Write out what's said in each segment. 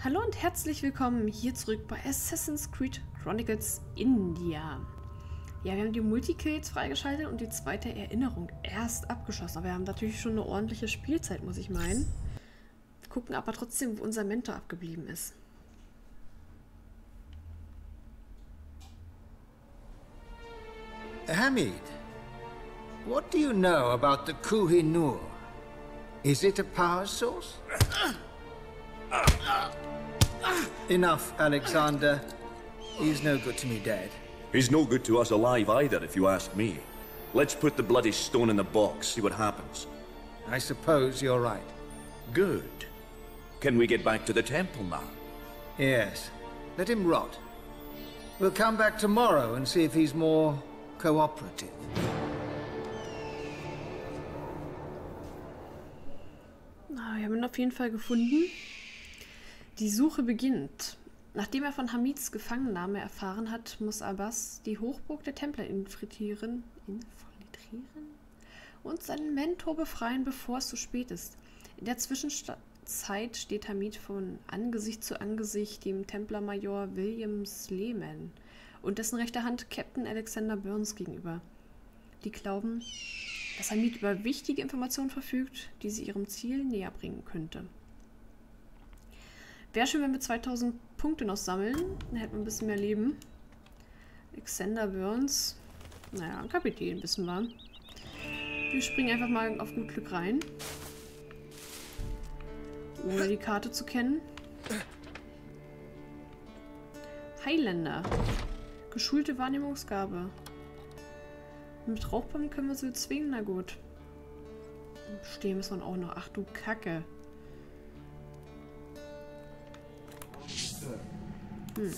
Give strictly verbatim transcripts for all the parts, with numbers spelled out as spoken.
Hallo und herzlich willkommen hier zurück bei Assassin's Creed Chronicles India. Ja, wir haben die Multikills freigeschaltet und die zweite Erinnerung erst abgeschlossen. Aber wir haben natürlich schon eine ordentliche Spielzeit, muss ich meinen. Wir gucken aber trotzdem, wo unser Mentor abgeblieben ist. Hamid, what do you know about the Kohinoor? Is it a power source? Enough, Alexander. He's no good to me dead. He's no good to us alive either, if you ask me. Let's put the bloody stone in the box, see what happens. I suppose you're right. Good. Can we get back to the temple now? Yes. Let him rot. We'll come back tomorrow and see if he's more cooperative. Na, wir haben ihn auf jeden Fall gefunden. Die Suche beginnt. Nachdem er von Hamids Gefangennahme erfahren hat, muss Abbas die Hochburg der Templer infiltrieren, infiltrieren und seinen Mentor befreien, bevor es zu spät ist. In der Zwischenzeit steht Hamid von Angesicht zu Angesicht dem Templermajor William Sleeman und dessen rechter Hand Captain Alexander Burns gegenüber. Die glauben, dass Hamid über wichtige Informationen verfügt, die sie ihrem Ziel näher bringen könnte. Wäre schön, wenn wir zweitausend Punkte noch sammeln. Dann hätten wir ein bisschen mehr Leben. Alexander Burns. Naja, ein Kapitän wissen wir. Wir springen einfach mal auf gut Glück rein. Ohne die Karte zu kennen. Highlander. Geschulte Wahrnehmungsgabe. Mit Rauchbomben können wir sie zwingen. Na gut. Stehen müssen wir auch noch. Ach du Kacke. Hm.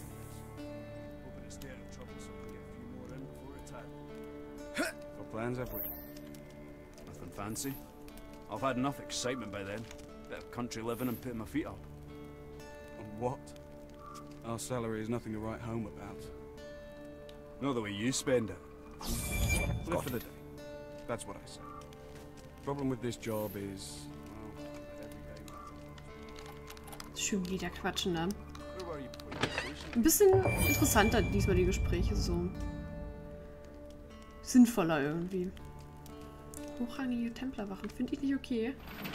What plans have we? Nothing fancy. I've had enough excitement by then. Bit of country living and putting my feet up. On what? Our salary is nothing to write home about. Not the way you spend it. Live for the day. That's what I say. Problem with this job is, well, every day matters. Schön wieder quatschen, ne? Ein bisschen interessanter diesmal die Gespräche, so sinnvoller irgendwie. Hochrangige Templerwachen finde ich nicht okay.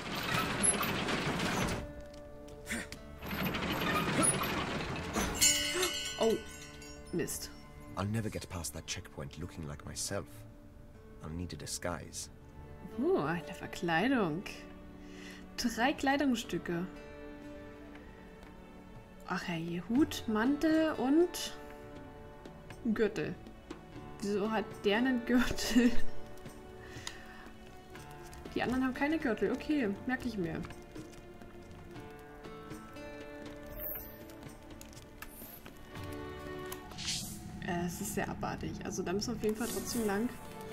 Oh, Mist. I'll never get past that checkpoint looking like myself. I'll need a disguise. Oh, eine Verkleidung. Drei Kleidungsstücke. Ach ja, hier Hut, Mantel und Gürtel. Wieso hat der einen Gürtel? Die anderen haben keine Gürtel. Okay, merke ich mir. Äh, es ist sehr abartig. Also da müssen wir auf jeden Fall trotzdem lang.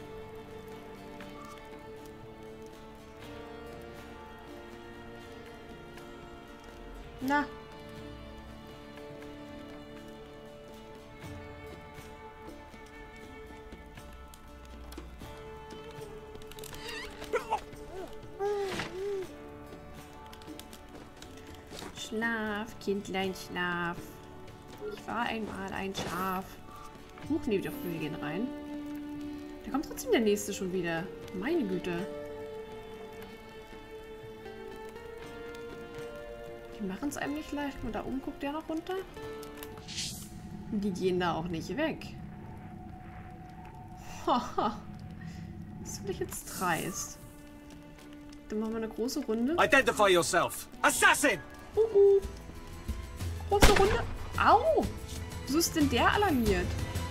Na. Schlaf, Kindlein, schlaf. Ich war einmal ein Schaf. Huch, nee, doch, wir gehen rein. Da kommt trotzdem der nächste schon wieder. Meine Güte. Die machen es einem nicht leicht. Und da oben guckt der noch runter. Die gehen da auch nicht weg. Haha. Das finde ich jetzt dreist. Dann machen wir eine große Runde. Identify yourself. Assassin! Uh, uh. Große Runde. Au! Wieso ist denn der alarmiert?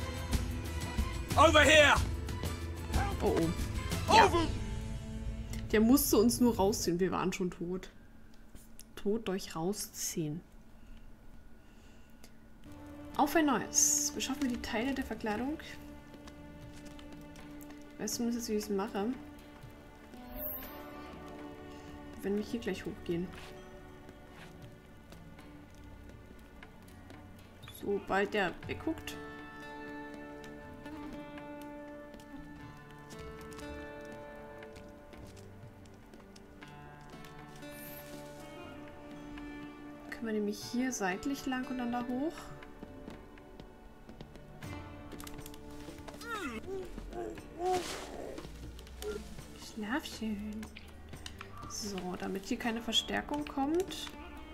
Over here! Oh, oh. Ja. Der musste uns nur rausziehen. Wir waren schon tot. Tot durch rausziehen. Auf ein neues. Beschaffen wir die Teile der Verkleidung. Ich weiß zumindest, wie ich es mache. Wenn wir hier gleich hochgehen. Sobald der wegguckt. Können wir nämlich hier seitlich lang und dann da hoch. Schlafschön. So, damit hier keine Verstärkung kommt.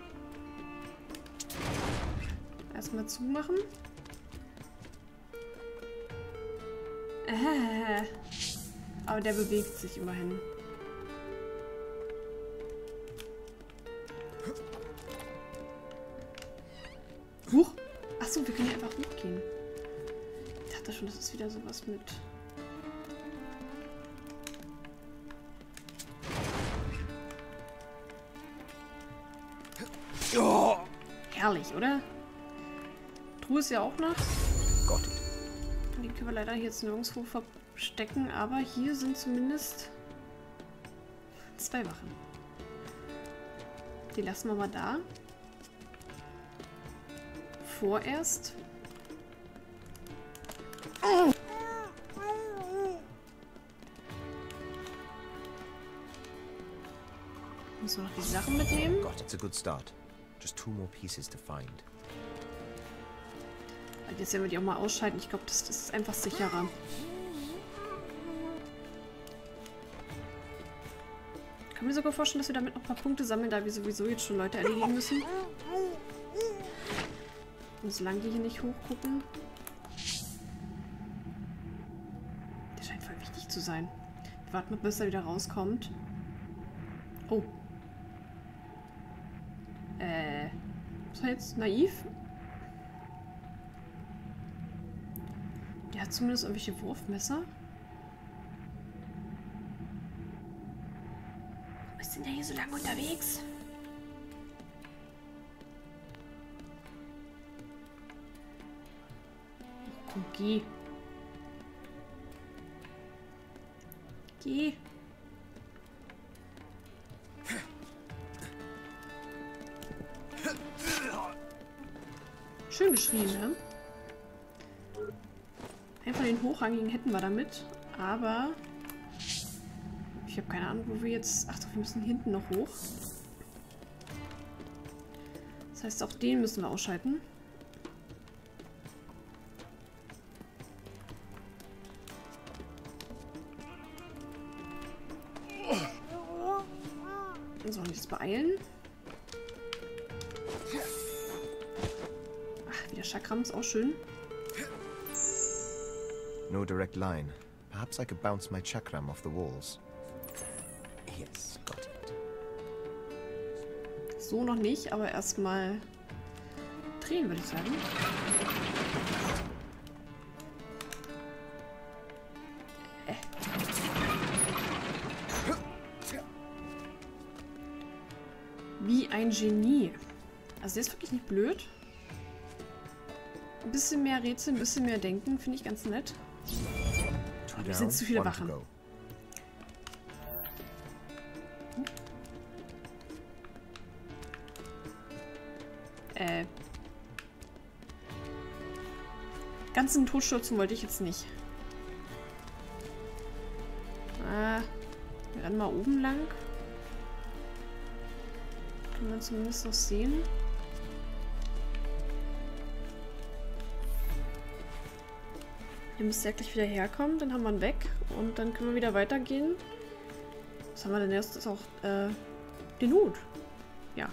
Erstmal zumachen. Äh, aber der bewegt sich immerhin. Huch! Achso, wir können hier einfach hochgehen. Ich dachte schon, das ist wieder sowas mit... Oh, herrlich, oder? Truhe ist ja auch noch. Got it. Die können wir leider jetzt nirgendwo verstecken, aber hier sind zumindest zwei Wachen. Die lassen wir mal da. Vorerst. Oh. Müssen wir noch die Sachen mitnehmen? Got it. It's a good start. Just two more pieces to find. Jetzt werden wir die auch mal ausschalten. Ich glaube, das, das ist einfach sicherer. Ich kann mir sogar vorstellen, dass wir damit noch ein paar Punkte sammeln, da wir sowieso jetzt schon Leute erledigen müssen. Und solange die hier nicht hochgucken. Der scheint voll wichtig zu sein. Wir warten mal, bis er wieder rauskommt. Oh. Äh. Was war jetzt? Naiv? Der hat zumindest irgendwelche Wurfmesser. Warum ist denn der hier so lange unterwegs? Oh, komm, geh. Geh. Schön geschrien, ne? Einen von den hochrangigen hätten wir damit, aber ich habe keine Ahnung, wo wir jetzt... Ach doch, wir müssen hinten noch hoch. Das heißt, auch den müssen wir ausschalten. So, und jetzt beeilen. Ach, wieder Chakram ist auch schön. No direct line. Perhaps I could bounce my chakram off the walls. Yes, got it. So noch nicht, aber erstmal drehen, würde ich sagen. Äh. Wie ein Genie. Also der ist wirklich nicht blöd. Ein bisschen mehr Rätsel, ein bisschen mehr Denken, finde ich ganz nett. Aber wir sind zu viele Wachen. Äh. Ganz in den Tod stürzen wollte ich jetzt nicht. Ah, wir rennen mal oben lang. Können wir zumindest noch sehen. Ihr müsst ja gleich wieder herkommen, dann haben wir ihn weg und dann können wir wieder weitergehen. Was haben wir denn erst? Das ist auch äh, den Hut. Ja.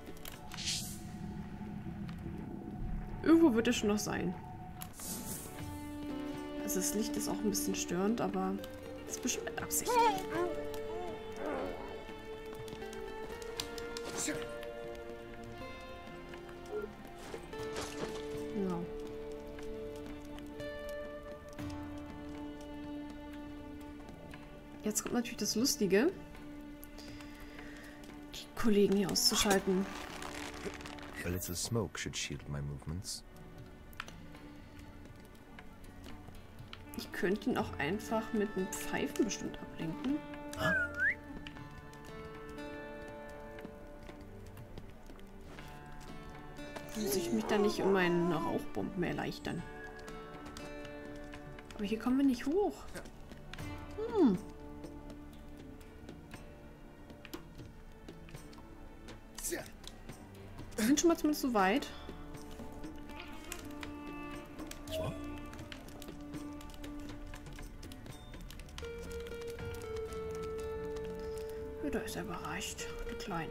Irgendwo wird er schon noch sein. Also das Licht ist auch ein bisschen störend, aber das ist bestimmt mit Absicht. Genau. Jetzt kommt natürlich das Lustige, die Kollegen hier auszuschalten. A little smoke should shield my movements. Ich könnte ihn auch einfach mit einem Pfeifen bestimmt ablenken. Muss ich mich dann nicht um meinen Rauchbomben erleichtern. Aber hier kommen wir nicht hoch. Hm. Wir sind schon schon mal zumindest so weit. Ja, da ist er überreicht. Der Kleine.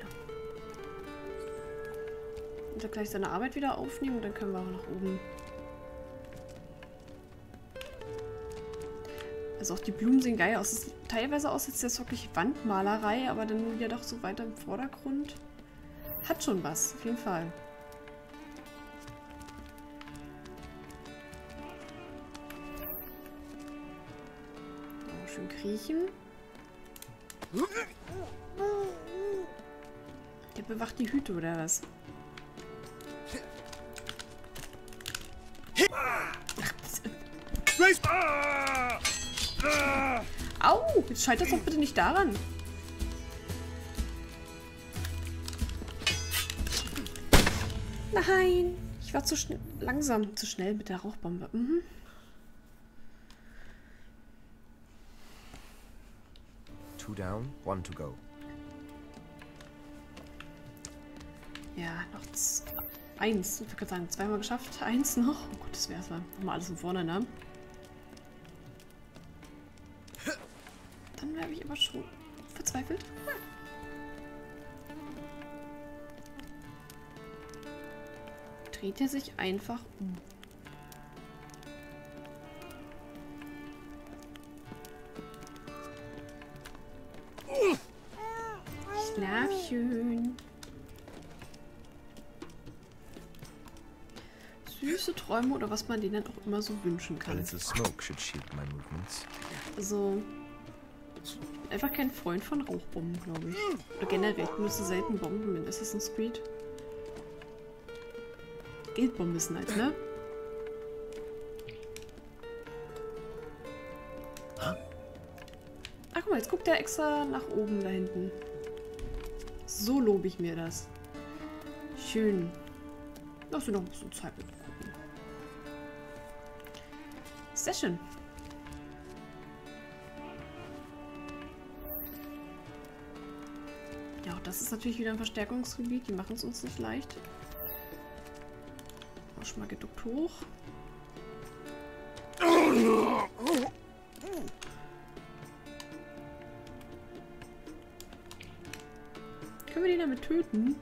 Und er gleich seine Arbeit wieder aufnehmen und dann können wir auch nach oben. Also auch die Blumen sehen geil aus. Es sieht teilweise aus, als wäre es wirklich Wandmalerei, aber dann wieder doch so weiter im Vordergrund. Hat schon was, auf jeden Fall. Oh, schön kriechen. Der bewacht die Hüte, oder was? Au! Jetzt scheitert es doch bitte nicht daran. Nein! Ich war zu schnell, langsam, zu schnell mit der Rauchbombe. Mhm. Two down, one to go. Ja, noch eins. Ich würde gerade sagen, zweimal geschafft. Eins noch. Oh Gott, das wäre es mal. Nochmal alles von vorne, ne? Dann wäre ich aber schon verzweifelt. Dreht er sich einfach um. Schlafschön. Süße Träume oder was man denen auch immer so wünschen A kann. little smoke should shield my movements. Also, einfach kein Freund von Rauchbomben, glaube ich. Oder generell, ich benutze selten Bomben in Assassin's Creed. Geldbomben ist halt, ne? Ach, guck mal, jetzt guckt er extra nach oben da hinten. So lobe ich mir das. Schön. Lass dir noch ein bisschen Zeit mit gucken. Sehr schön. Ja, auch das ist natürlich wieder ein Verstärkungsgebiet. Die machen es uns nicht leicht. Auch schon mal geduckt hoch. Können wir den damit töten?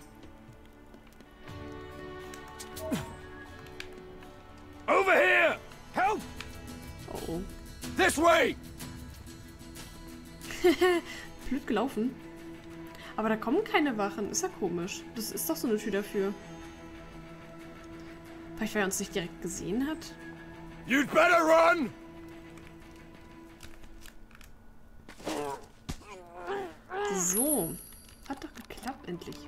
Over here! Help! Oh oh. This way! Blöd gelaufen. Aber da kommen keine Wachen. Ist ja komisch. Das ist doch so eine Tür dafür. Vielleicht, weil er uns nicht direkt gesehen hat. You'd better run! So. Hat doch geklappt, endlich.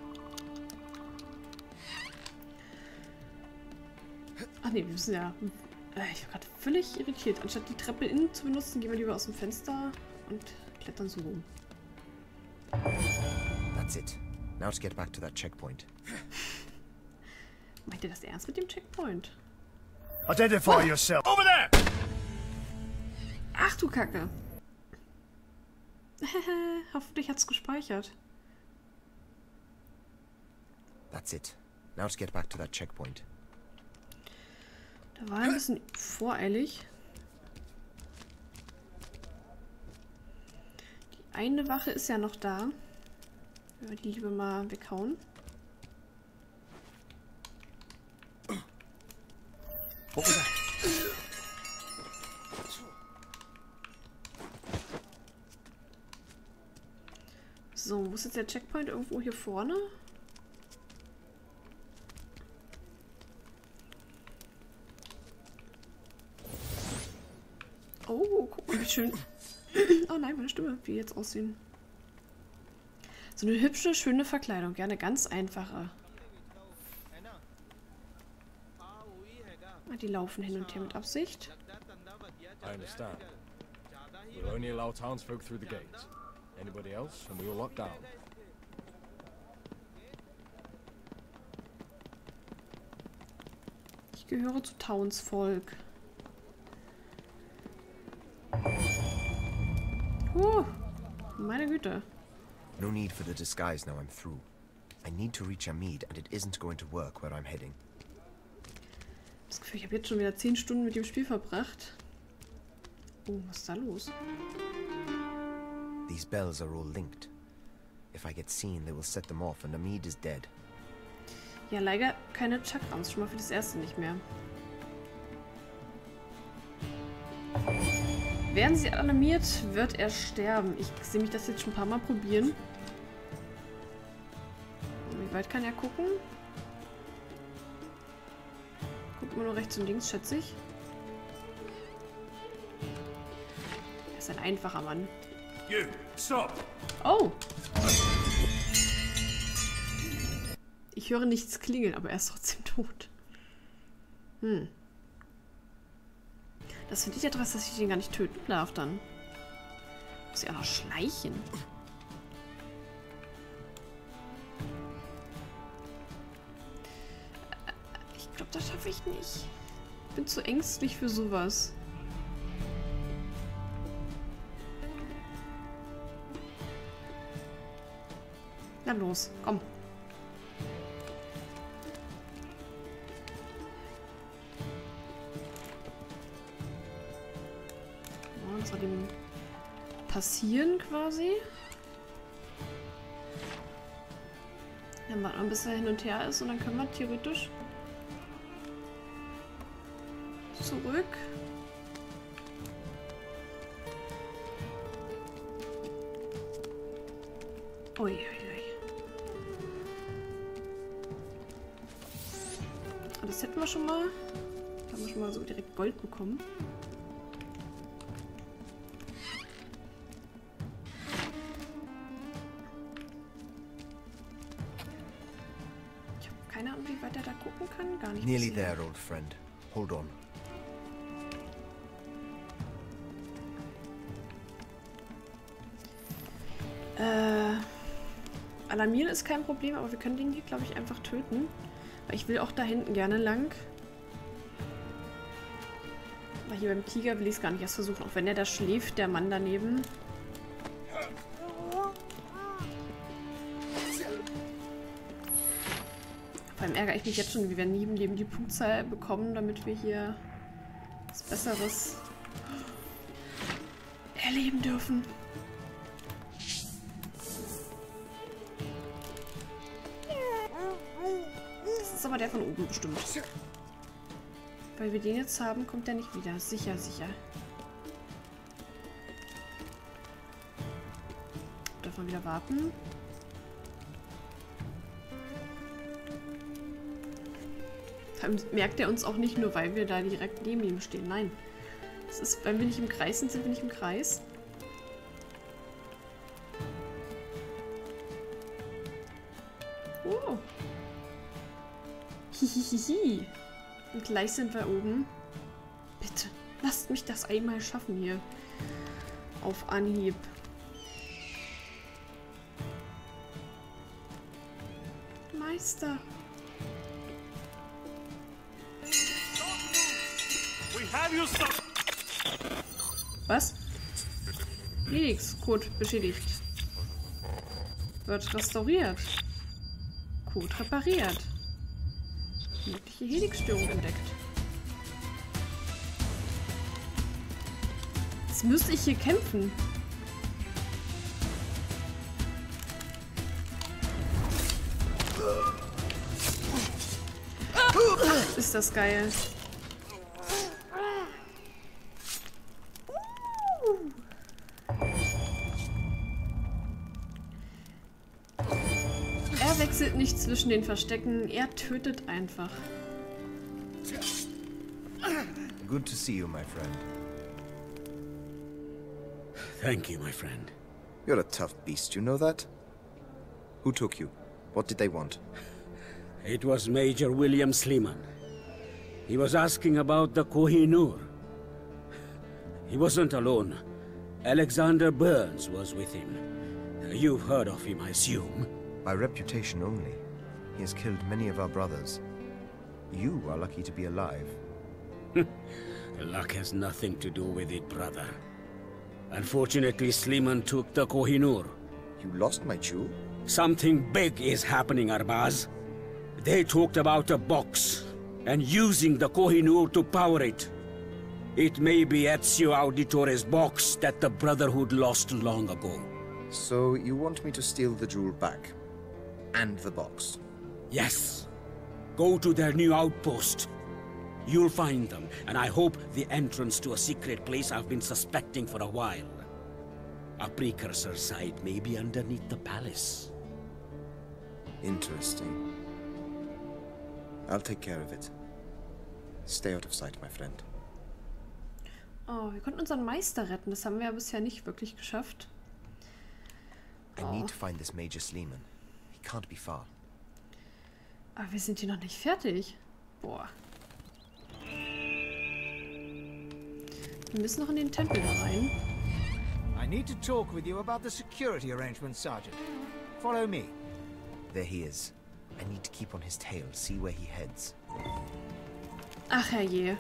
Ach nee, wir müssen ja... Äh, ich war gerade völlig irritiert. Anstatt die Treppe innen zu benutzen, gehen wir lieber aus dem Fenster und klettern so rum. That's it. Now to get back to that checkpoint. Meint ihr das ernst mit dem Checkpoint? Identify yourself. Over there! Ach du Kacke. Hoffentlich hat's gespeichert. That's it. Now to get back to that checkpoint. Da war ein bisschen voreilig. Die eine Wache ist ja noch da. Wenn wir die lieber mal weghauen. What was that? So, wo ist jetzt der Checkpoint? Irgendwo hier vorne? Oh, guck mal, wie schön. Oh nein, meine Stimme, wie jetzt aussehen. So eine hübsche, schöne Verkleidung. Ja, eine ganz einfache. Ah, die laufen hin und her mit Absicht. I understand. We'll only allow townsfolk through the gates. Anybody else, and we'll lock down. Ich gehöre zu Townsvolk. Uh, meine Güte. No need for the disguise now I'm through. I need to reach Amid, and it isn't going to work where I'm heading. Das Gefühl, ich habe jetzt schon wieder zehn Stunden mit dem Spiel verbracht. Oh, was ist da los? These bells are all linked. If I get seen, they will set them off, and Amid is dead. Ja, leider keine Chakrams, schon mal für das erste nicht mehr. Werden sie alarmiert, wird er sterben. Ich sehe mich das jetzt schon ein paar Mal probieren. Wie weit kann er gucken? Guckt immer nur rechts und links, schätze ich. Er ist ein einfacher Mann. You, stop! Oh! Ich höre nichts klingeln, aber er ist trotzdem tot. Hm. Das finde ich etwas, dass ich den gar nicht töten darf dann. Muss ja auch noch schleichen. Ich glaube, das schaffe ich nicht. Ich bin zu ängstlich für sowas. Na los, komm. Was soll dem passieren quasi? Dann warten wir, bis er hin und her ist und dann können wir theoretisch zurück. Ui, ui, ui. Das hätten wir schon mal. Da haben wir schon mal so direkt Gold bekommen. Ich habe keine Ahnung, wie weit er da gucken kann. Gar nicht. Nearly there, old friend. Hold on. Äh, alarmieren ist kein Problem, aber wir können den hier, glaube ich, einfach töten. Weil ich will auch da hinten gerne lang. Aber hier beim Tiger will ich es gar nicht erst versuchen, auch wenn der da schläft, der Mann daneben. Vor allem ärgere ich mich jetzt schon, wie wir neben dem die Punktzahl bekommen, damit wir hier was Besseres erleben dürfen. Das ist aber der von oben bestimmt. Weil wir den jetzt haben, kommt der nicht wieder. Sicher, sicher. Dürfen wir wieder warten. Vor allem merkt er uns auch nicht nur, weil wir da direkt neben ihm stehen. Nein. Das ist, wenn wir nicht im Kreis sind, sind wir nicht im Kreis. Oh. Hihihihi. Und gleich sind wir oben. Bitte, lasst mich das einmal schaffen hier. Auf Anhieb. Meister. Was? Helix-Code beschädigt. Wird restauriert. Code repariert. Mögliche Helix-Störung entdeckt. Jetzt müsste ich hier kämpfen. Ach, ist das geil. Er wechselt nicht zwischen den Verstecken, er tötet einfach. Good to see you, my friend. Thank you, my friend. You're a tough beast, you know that? Who took you? What did they want? It was Major William Sleeman. He was asking about the Kohinoor. He wasn't alone. Alexander Burns was with him. You've heard of him, I assume. By reputation only. He has killed many of our brothers. You are lucky to be alive. Luck has nothing to do with it, brother. Unfortunately, Sleeman took the Kohinoor. You lost my jewel? Something big is happening, Arbaz. They talked about a box and using the Kohinoor to power it. It may be Ezio Auditore's box that the Brotherhood lost long ago. So you want me to steal the jewel back? And the box? Yes. Go to their new outpost. You'll find them, and I hope the entrance to a secret place I've been suspecting for a while. A precursor site may be underneath the palace. Interesting. I'll take care of it. Stay out of sight, my friend. Oh, wir konnten unseren Meister retten. Das haben wir ja bisher nicht wirklich geschafft. I Oh. need to find this Major Sleeman. He can't be far. Aber wir sind hier noch nicht fertig. Boah. Wir müssen noch in den Tempel da rein. I need to talk with you about the security arrangements, Sergeant. Follow me. There he is. I need to keep on his tail, see where he heads. Ach herrje.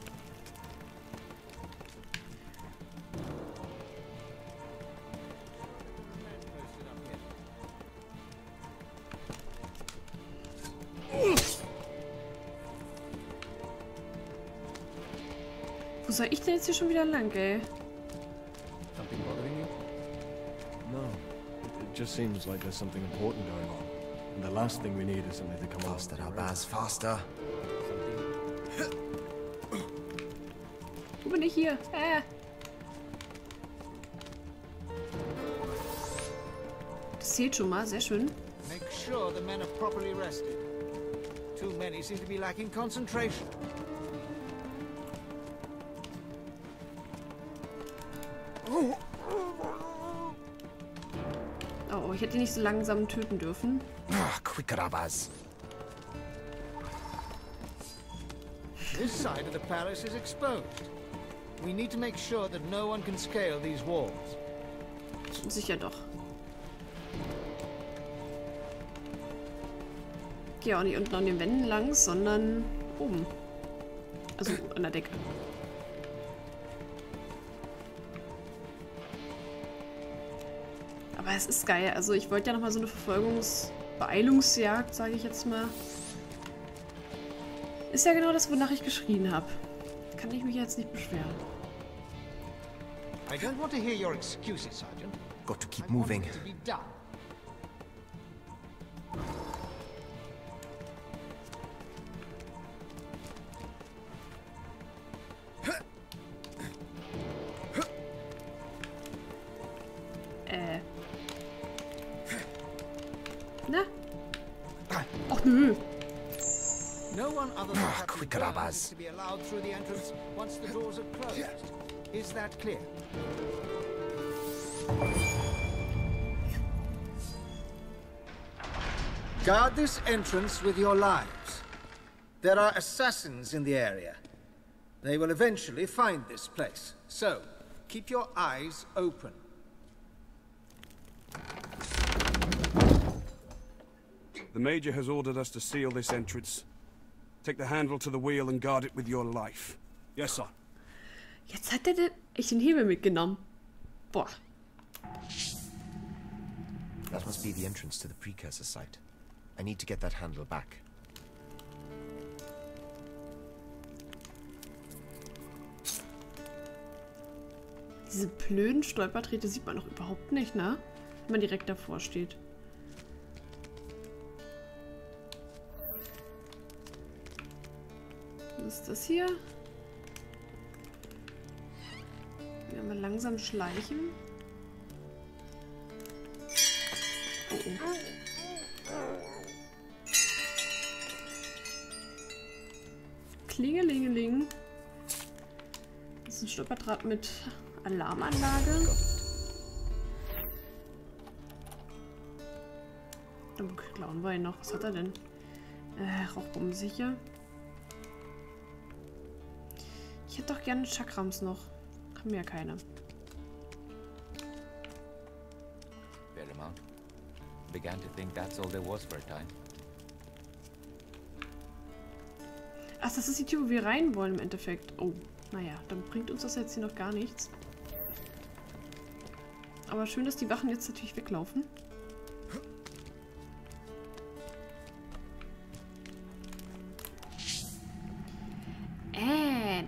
Wo soll ich denn jetzt hier schon wieder lang, ey? Something bothering you? No. It, it just seems like there's something important going on. And the last thing we need is something to come along. Faster, Arbaz, faster. Wo bin ich hier? Äh. Das zählt schon mal, sehr schön. Make sure the men are properly rested. Too many seem to be lacking concentration. Oh, ich hätte ihn nicht so langsam töten dürfen. Ah, quicker, Arbaz. This side of the palace is exposed. We need to make sure that no one can scale these walls. Sicher doch. Ich gehe auch nicht unten an den Wänden lang, sondern oben. Also an der Decke. Aber es ist geil. Also ich wollte ja nochmal so eine Verfolgungs-Beeilungsjagd, sage ich jetzt mal. Ist ja genau das, wonach ich geschrien habe. Kann ich mich jetzt nicht beschweren. I don't want to hear your excuses, Sergeant. Got to keep I want moving. it to be done. Äh. Na? Ach nö. No one other than Ah, Captain quicker, Burns Abbas. is to be allowed through the entrance once the doors are closed. Is that clear? Guard this entrance with your lives. There are assassins in the area. They will eventually find this place. So, keep your eyes open. The Major has ordered us to seal this entrance. Take the handle to the wheel and guard it with your life. Yes, sir. Jetzt hat er den, echt den Hebel mitgenommen. Boah. That must be the entrance to the precursor site. I need to get that handle back. Diese blöden Stolpertritte sieht man doch überhaupt nicht, ne? Wenn man direkt davor steht. Was ist das hier? Werden wir langsam schleichen. Oh, oh. Klingelingeling. Das ist ein Stolperdraht mit Alarmanlage. Dann klauen wir ihn noch. Was hat er denn? Äh, Rauchbomben sicher. Ich hätte doch gerne Chakrams noch. Haben wir ja keine. Paramount. Began to think that's all there was for a time. Ach, das ist die Tür, wo wir rein wollen im Endeffekt. Oh, naja, dann bringt uns das jetzt hier noch gar nichts. Aber schön, dass die Wachen jetzt natürlich weglaufen.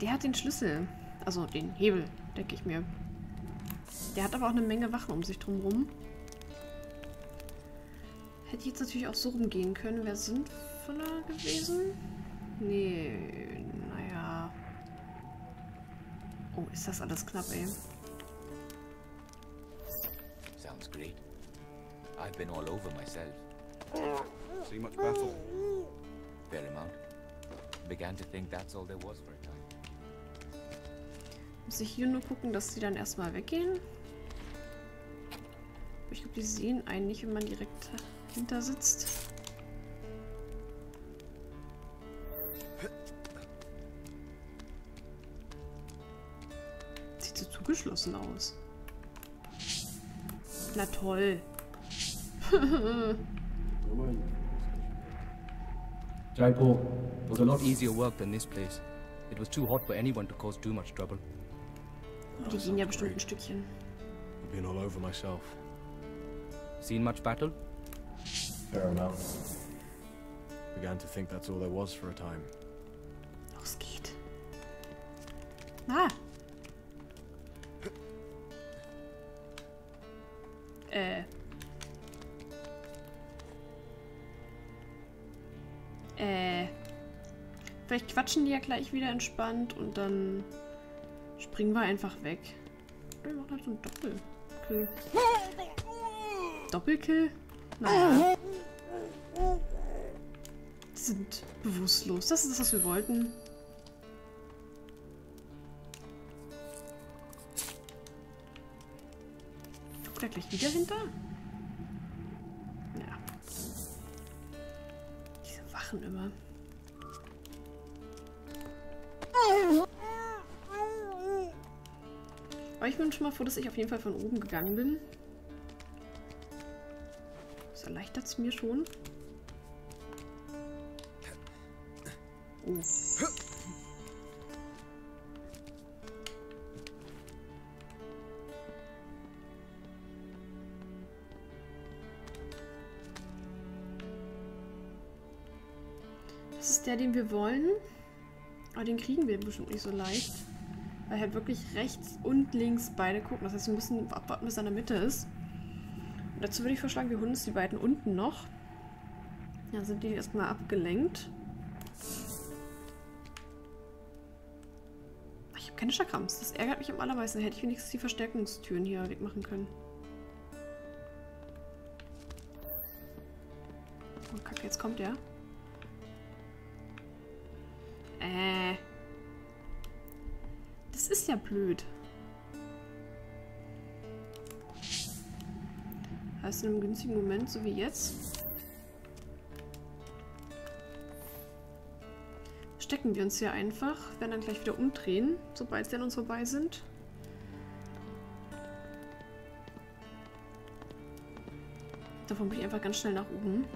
der hat den Schlüssel. Also den Hebel, denke ich mir. Der hat aber auch eine Menge Wachen um sich drumherum. Hätte jetzt natürlich auch so rumgehen können. Wäre sinnvoller gewesen? Nee, naja. Oh, ist das alles knapp, ey. Sounds great. I've been all over myself. See much battle? Fair amount. Began to think that's all there was for a time. Muss ich hier nur gucken, dass sie dann erstmal weggehen? Ich glaube, die sehen einen nicht, wenn man direkt hinter sitzt. Sieht so zugeschlossen aus. Na toll. Jaipur was a lot easier work than this place. It was too hot for anyone to cause too much trouble. Die gehen ja bestimmt ein Stückchen. I've been all over myself. Seen much battle? Fair amount. Began to think that's all there was for a time. Los geht. Ah. Äh. Äh. Vielleicht quatschen die ja gleich wieder entspannt und dann springen wir einfach weg. Wir machen halt so einen Doppelkill. Doppelkill? Naja. Die sind bewusstlos. Das ist das, was wir wollten. Guckt er gleich wieder hinter? Ja. Diese Wachen immer. Aber ich bin schon mal froh, dass ich auf jeden Fall von oben gegangen bin. Das erleichtert es mir schon. Oh. Das ist der, den wir wollen. Aber den kriegen wir bestimmt nicht so leicht. Weil halt wirklich rechts und links beide gucken. Das heißt, wir müssen abwarten, bis er in der Mitte ist. Und dazu würde ich vorschlagen, wir holen uns die beiden unten noch. Ja, sind die erstmal abgelenkt. Ich habe keine Chakrams. Das ärgert mich am allermeisten. Da hätte ich wenigstens die Verstärkungstüren hier wegmachen können. Oh, Kacke, jetzt kommt der. Äh. Das ist ja blöd. Heißt in einem günstigen Moment, so wie jetzt, stecken wir uns hier einfach, werden dann gleich wieder umdrehen, sobald sie an uns vorbei sind. Davon bin ich einfach ganz schnell nach oben.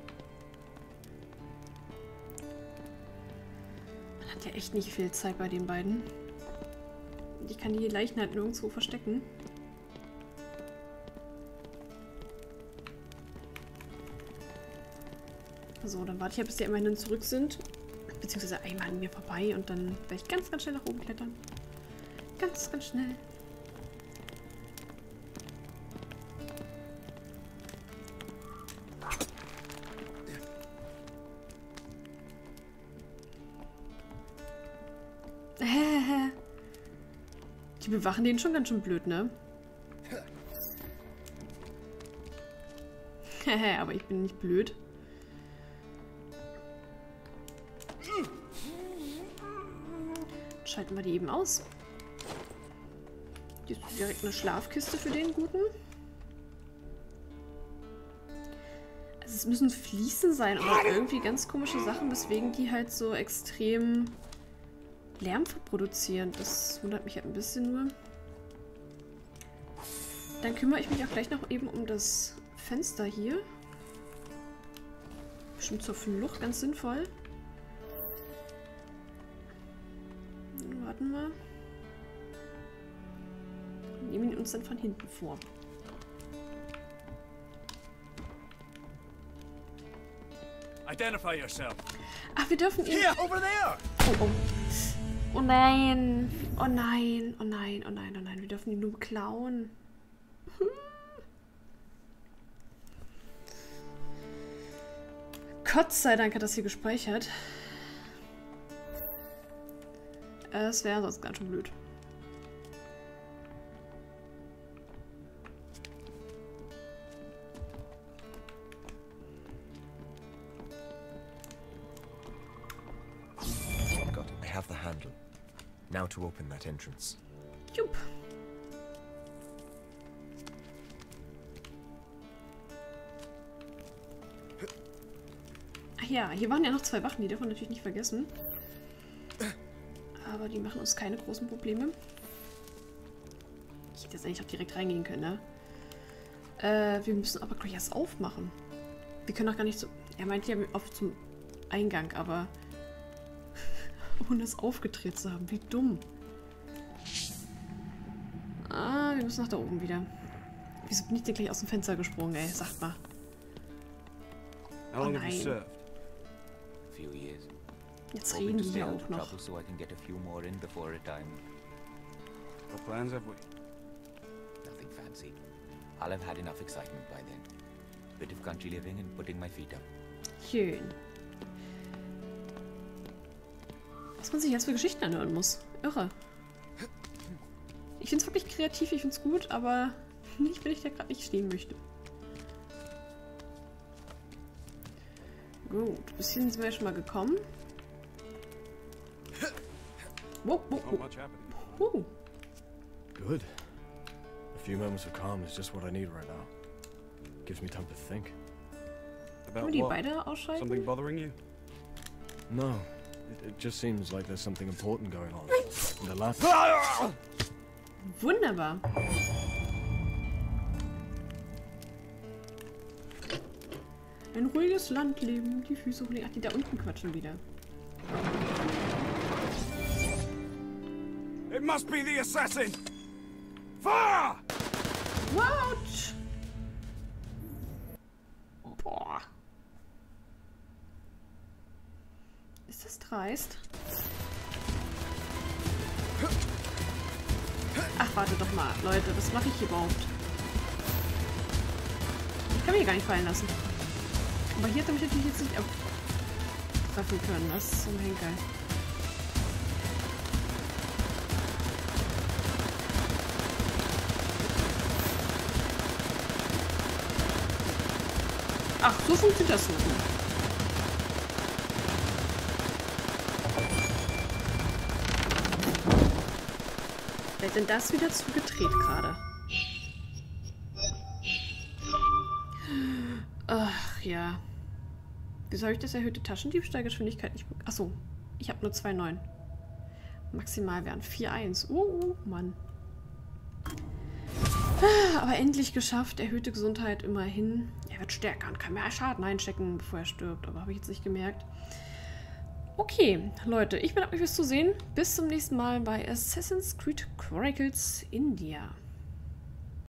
Man hat ja echt nicht viel Zeit bei den beiden. Ich kann die Leichen halt nirgendwo verstecken. So, dann warte ich ja, bis die immerhin zurück sind. Beziehungsweise einmal an mir vorbei und dann werde ich ganz, ganz schnell nach oben klettern. Ganz, ganz schnell. Die bewachen den schon ganz schön blöd, ne? Aber ich bin nicht blöd. Schalten wir die eben aus. Hier ist direkt eine Schlafkiste für den Guten. Also es müssen Fliesen sein oder irgendwie ganz komische Sachen, weswegen die halt so extrem Lärm produzieren. Das wundert mich halt ein bisschen nur. Dann kümmere ich mich auch gleich noch eben um das Fenster hier. Bestimmt zur Flucht ganz sinnvoll. Warten wir. Nehmen ihn uns dann von hinten vor. Identify yourself. Ach, wir dürfen ihn... Here, over there. Oh, oh. Oh nein. Oh nein. Oh nein. Oh nein. Oh nein. Wir dürfen die nur klauen. Gott sei Dank hat das hier gespeichert. Es wäre sonst ganz schön blöd. Got it. I have the handle. Now to open that entrance. Jupp. Ach ja, hier waren ja noch zwei Wachen, die darf man natürlich nicht vergessen. Aber die machen uns keine großen Probleme. Ich hätte jetzt eigentlich auch direkt reingehen können, ne? Äh, wir müssen aber gleich erst aufmachen. Wir können auch gar nicht so... Er meint ja oft zum Eingang, aber... ohne es aufgedreht zu haben. Wie dumm. Ah, wir müssen nach da oben wieder. Wieso bin ich denn gleich aus dem Fenster gesprungen, ey? Sagt mal. Oh nein. Few years. Jetzt reden die hier auch noch. So I can get a few more in before retirement. What plans have we? Nothing fancy. I'll have had enough excitement by then. Bit of country living and putting my feet up. Schön. Was man sich jetzt für Geschichten anhören muss. Irre. Ich finde es wirklich kreativ, ich finde es gut, aber nicht, wenn ich da gerade nicht stehen möchte. Gut, bis hierhin sind wir schon mal gekommen. Whoa, whoa, whoa. Whoa. Good. A few moments of calm is just what I need right now. Gives me time to think. Können wir die beide ausschalten? Something bothering you? No. It, it just seems like there's something important going on. And the last... Wunderbar. Ein ruhiges Landleben, die Füße hoch. Ach, die da unten quatschen wieder. It must be the assassin! Fire! What? Boah. Ist das dreist? Ach, warte doch mal, Leute, was mache ich hier überhaupt? Ich kann mich gar nicht fallen lassen. Aber hier hat er mich natürlich jetzt nicht abtreffen können. Das ist so ein Henker. Ach, so funktioniert das so. Wer hat denn das wieder zugedreht gerade? Ach ja. Wieso habe ich das erhöhte Taschendiebstahlgeschwindigkeit nicht bekommen? Achso, ich habe nur zwei Komma neun. Maximal wären vier Komma eins. Oh, oh, Mann. Aber endlich geschafft. Erhöhte Gesundheit immerhin. Er wird stärker und kann mehr Schaden einstecken, bevor er stirbt. Aber habe ich jetzt nicht gemerkt. Okay, Leute, ich bedanke mich fürs Zusehen. Bis zum nächsten Mal bei Assassin's Creed Chronicles India.